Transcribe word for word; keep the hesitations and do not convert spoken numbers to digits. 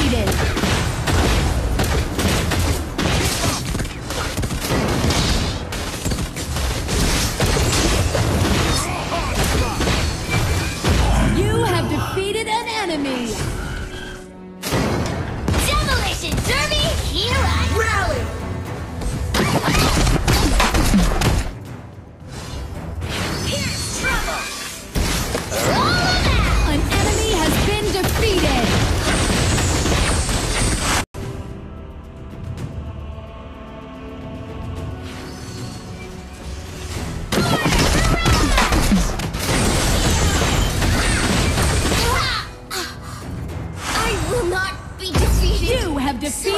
defeated. You have defeated an enemy. Demolition Derby, here I rally. Here's trouble. Roll 'em out. An enemy has been defeated. I will not be defeated. You have defeated